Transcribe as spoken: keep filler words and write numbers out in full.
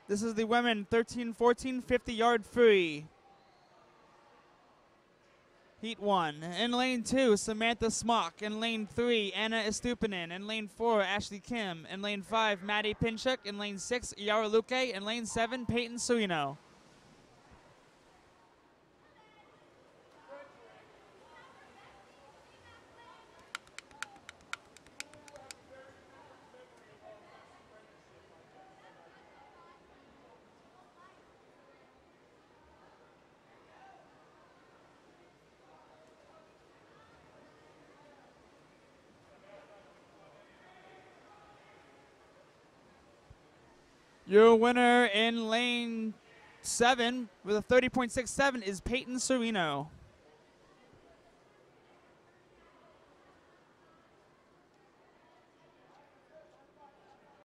This is the women thirteen fourteen fifty-yard free. Heat one. In lane two, Samantha Smock. In lane three, Anna Estupinan. In lane four, Ashley Kim. In lane five, Maddie Pinchuk. In lane six, Yara Luque. In lane seven, Peyton Serino. Your winner in lane seven with a thirty point six seven is Peyton Serino.